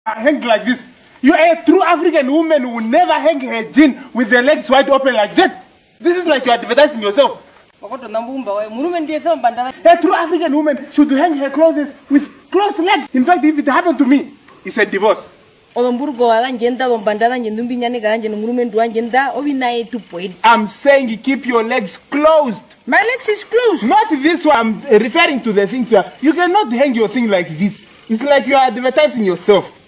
hang like this. You are a true African woman who will never hang her jean with her legs wide open like that. This is like you are advertising yourself. A true African woman should hang her clothes with closed legs. In fact, if it happened to me, it's a divorce. I'm saying keep your legs closed. My legs is closed. Not this one. I'm referring to the things you cannot hang your thing like this. It's like you are advertising yourself.